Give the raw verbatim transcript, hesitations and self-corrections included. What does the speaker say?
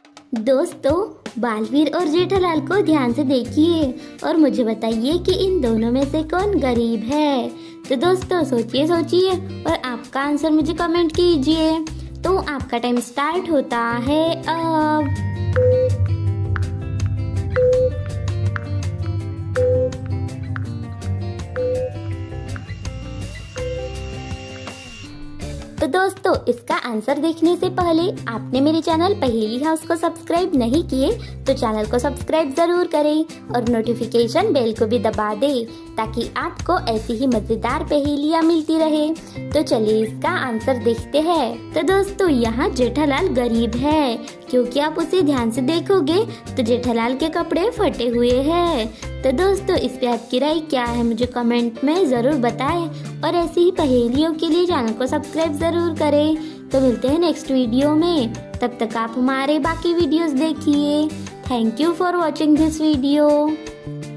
दोस्तों, बालवीर और जेठालाल को ध्यान से देखिए और मुझे बताइए कि इन दोनों में से कौन गरीब है। तो दोस्तों सोचिए सोचिए और आपका आंसर मुझे कमेंट कीजिए। तो आपका टाइम स्टार्ट होता है अब। तो दोस्तों, इसका आंसर देखने से पहले आपने मेरे चैनल पहेली हाउस को सब्सक्राइब नहीं किए तो चैनल को सब्सक्राइब जरूर करें और नोटिफिकेशन बेल को भी दबा दें ताकि आपको ऐसी ही मजेदार पहेलियाँ मिलती रहे। तो चलिए इसका आंसर देखते हैं। तो दोस्तों, यहाँ जेठालाल गरीब है क्योंकि आप उसे ध्यान से देखोगे तो जेठालाल के कपड़े फटे हुए हैं। तो दोस्तों, इस पे आपकी राय क्या है मुझे कमेंट में जरूर बताएं और ऐसी ही पहेलियों के लिए चैनल को सब्सक्राइब जरूर करें। तो मिलते हैं नेक्स्ट वीडियो में, तब तक आप हमारे बाकी वीडियोस देखिए। Thank you for watching this video.